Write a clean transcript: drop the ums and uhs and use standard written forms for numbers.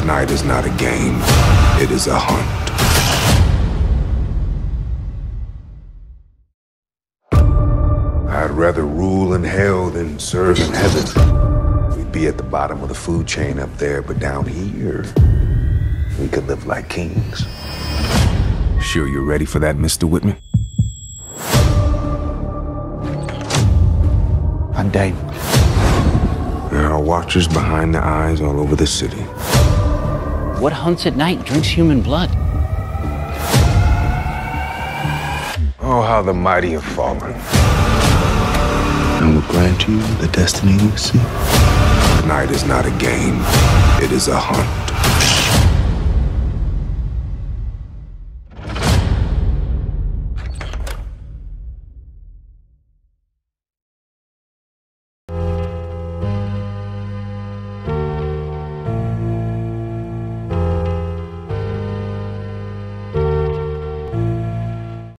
Night is not a game, it is a hunt. I'd rather rule in hell than serve in heaven. We'd be at the bottom of the food chain up there, but down here, we could live like kings. Sure you're ready for that, Mr. Whitman? I'm Dane. There are watchers behind the eyes all over the city. What hunts at night drinks human blood? Oh, how the mighty have fallen. I will grant you the destiny you seek. Night is not a game, it is a hunt.